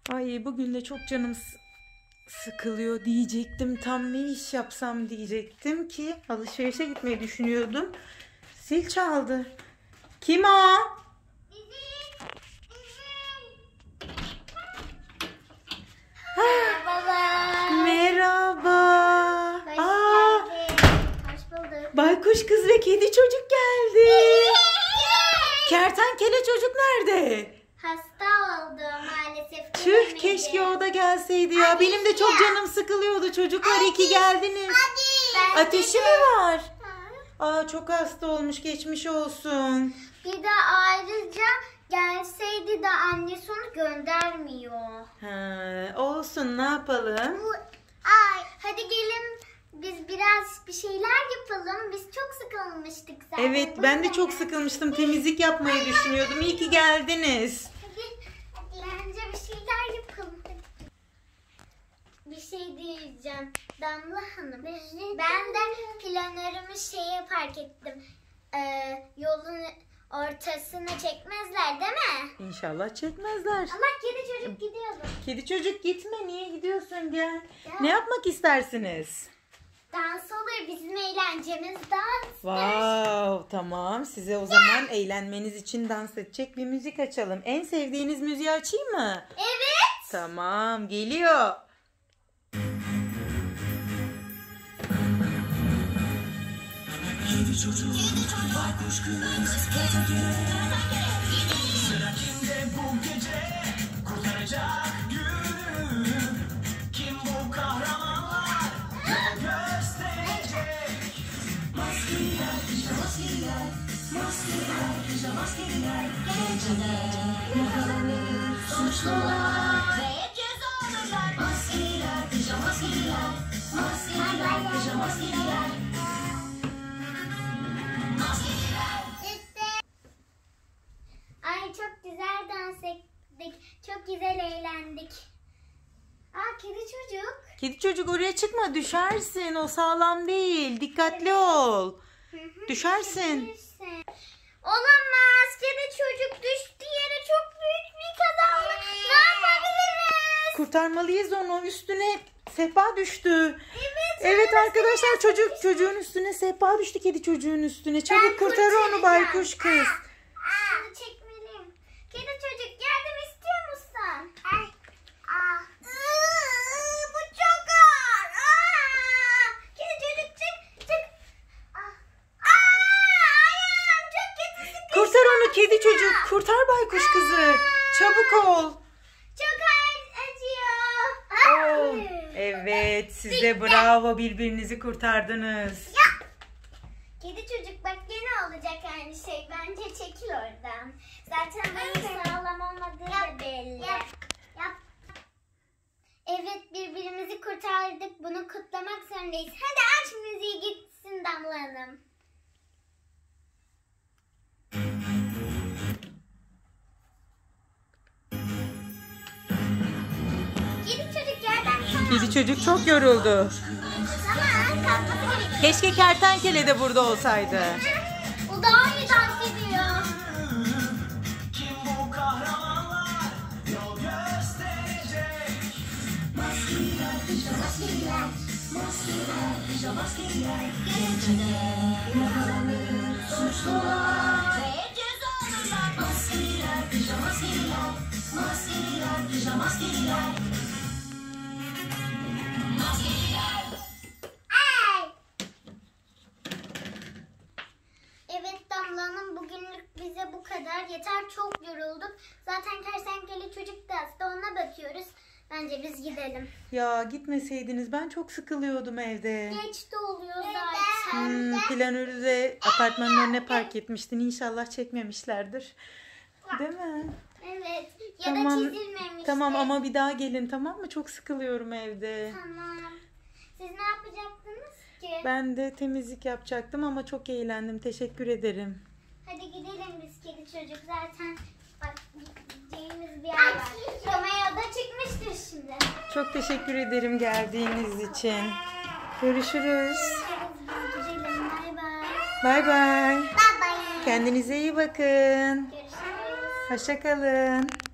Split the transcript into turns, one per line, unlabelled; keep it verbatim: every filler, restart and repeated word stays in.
Ay bugün de çok canım sıkılıyor diyecektim. Tam ne iş yapsam diyecektim ki alışverişe gitmeyi düşünüyordum. Zil çaldı. Kim o?
Merhaba.
Merhaba.
Hoş
Aa,
geldin. Hoş bulduk.
baykuş kız ve kedi çocuk geldi. Kertenkele çocuk nerede?
Hasta oldu maalesef.
Tüh,
gelemedi.
keşke o da gelseydi ya.
Hadi
Benim de çok
ya.
canım sıkılıyordu. Çocuklar iyi ki geldiniz.
Ben
Ateşi
de-
mi var?
Ha.
Aa, çok hasta olmuş. Geçmiş olsun.
Bir de ayrıca gelseydi de annesi onu göndermiyor.
Ha, olsun, ne yapalım?
Bu, ay hadi gelin biz biraz bir şeyler yapalım. Biz çok sıkılmıştık zaten.
Evet, ben de
Buyurun.
çok sıkılmıştım. Temizlik yapmayı düşünüyordum. İyi ki geldiniz.
Hadi, hadi. Bence bir şeyler yapalım. Hadi. Bir şey diyeceğim. Damla Hanım. Ben de planörümü şeye park ettim. Ee, yolun ortasına çekmezler değil mi?
İnşallah çekmezler.
Ama kedi çocuk gidiyordu.
Kedi çocuk gitme. Niye gidiyorsun? Gel.
Ya.
Ne yapmak istersiniz?
Dans olur. Bizim eğlencemiz dans.
Wow, tamam. Size o zaman eğlenmeniz için dans edecek bir müzik açalım. En sevdiğiniz müziği açayım mı?
Evet.
Tamam, geliyor.
Kedi çocuk, baykuş kız, kertenkele. Sıra kimde bu gece, kurtaracak günü? Kim bu kahramanlar, yol gösterecek? Maskeler, pijamaskeliler, maskeler, pijamaskeliler. Gecede yakalanır suçlular ve ceza alırlar. Maskeler, pijamaskeliler, maskeler, pijamaskeliler.
Ay çok güzel dans ettik. Çok güzel eğlendik. Aa kedi çocuk.
Kedi çocuk oraya çıkma, düşersin. O sağlam değil. Dikkatli ol. Düşersin.
Düşersin. Olamaz. Kedi çocuk düştü yere, çok büyük bir kaza oldu. Ne yapabiliriz?
Kurtarmalıyız onu. Üstüne sehpa düştü.
Evet.
Evet arkadaşlar, çocuk çocuğun üstüne sehpa düştü, kedi çocuğun üstüne. Çabuk
Ben
kurtar onu
kurtaracağım.
baykuş kız.
Şunu çekmeliyim. Kedi çocuk yardım istiyor musun? Ay. Aa. Iı, bu çok ağır. Aa. Kedi çocuk çık çık. Aa. Aa, ayağım çok kötü sıkıştı.
Kurtar onu kedi çocuk. Kurtar baykuş kızı. Çabuk ol.
Çok ağır acıyor.
Oo,
Ay.
evet, size bravo, birbirinizi kurtardınız.
Ya. Kedi çocuk bak gene olacak aynı şey. Bence çekil oradan. Zaten benim sağlam olmadığı da belli. Yap. Yap. Evet, birbirimizi kurtardık. Bunu kutlamak zorundayız. Hadi aç müziği gitsin Damla Hanım. Kedi çocuk yerden kalk.
Kedi çocuk çok yoruldu.
Tamam, kalkması gerekiyor.
Keşke kertenkele de burada olsaydı.
O daha iyi dans ediyor.
Kim bu kahramanlar, yol gösterecek? Maskeler, pijamaskeliler, maskeler, pijamaskeliler. Gecede yakalanır suçlular ve ceza alırlar. Maskeler, pijamaskeliler, maskeler, pijamaskeliler. Maskeler.
Ay. Evet Damla Hanım, bugünlük bize bu kadar yeter, çok yorulduk. Zaten kertenkele çocuk da hasta, ona bakıyoruz. Bence biz gidelim.
Ya gitmeseydiniz, ben çok sıkılıyordum evde.
Geç de oluyor zaten.
Hmm, planörü de apartmanın önüne park etmiştin. İnşallah çekmemişlerdir. Değil mi?
Evet. Ya
Tamam,
da çizilmemiş.
Tamam ama bir daha gelin, tamam mı? Çok sıkılıyorum evde.
Tamam. Siz ne yapacaktınız ki?
Ben de temizlik yapacaktım ama çok eğlendim. Teşekkür ederim.
Hadi gidelim biz kedi çocuk. Zaten bak gideceğimiz bir yer var. Romeo da çıkmıştır şimdi.
Çok teşekkür ederim geldiğiniz için. Görüşürüz.
Hadi biz gidelim. Bay bay.
Bay bay.
Bay bay.
Kendinize iyi bakın.
Görüşürüz.
Hoşça kalın.